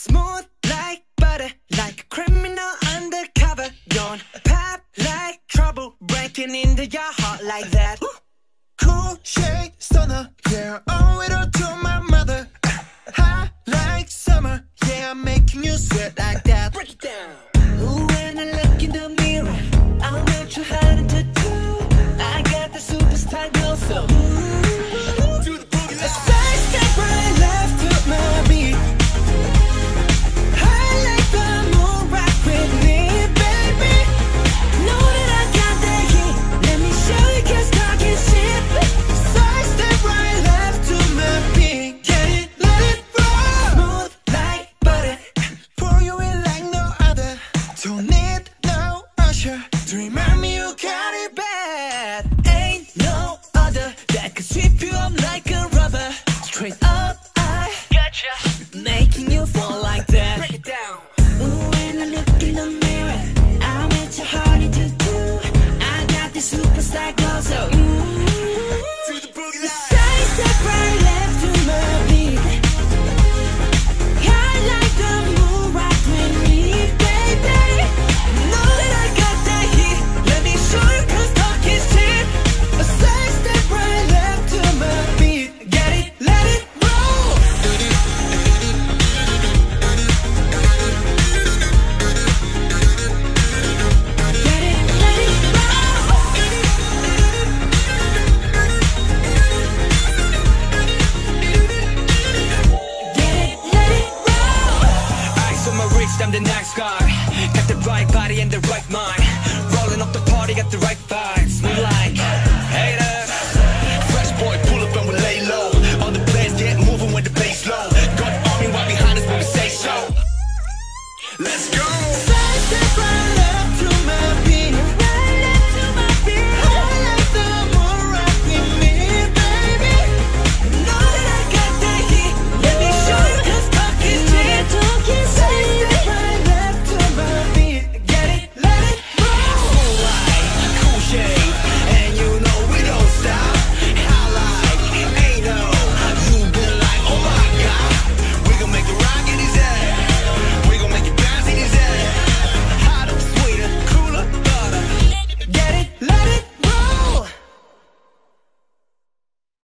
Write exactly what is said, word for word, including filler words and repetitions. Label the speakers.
Speaker 1: Smooth like butter, like a criminal undercover. Don't pop like trouble, breaking into your heart like that.
Speaker 2: Cool shade stunner, yeah, owe it all to my mother. Hot like summer, yeah, I'm making you sweat like that.
Speaker 1: Break it down. Ooh, when I look in the mirror, I'm not too hard to do. I got the superstar glow, so ooh,
Speaker 2: Do the boogie
Speaker 1: a side step right left to my beat. I like the moon rock with me, baby. Know that I got the heat. Let me show you, 'cause talk is cheap.
Speaker 2: Side step right left to my beat. Get it, let it roll.
Speaker 1: Smooth like butter.
Speaker 2: Pour you in like no other. Don't need no usher to remind me you got it bad.
Speaker 1: Ain't no other that could sweep you up like a rubber. Straight up, I gotcha, making you fall like that. Break it down. Ooh, when I look in the mirror, I'm at your heart to do. I got this superstar glow, so ooh,
Speaker 2: Do the boogie line.
Speaker 1: side step right left to my beat. I like the moon rock with me, baby. Know that I got that heat. Let me show you, 'cause talk is cheap.
Speaker 2: A side step right left to my beat.
Speaker 1: Get it, let it roll. Get it, let it roll. Get it, let it roll.
Speaker 3: Eyes on my wrist, I'm the nice guy. Got the right body and the right mind. Rolling up the party, got the right vibes. Moonlight.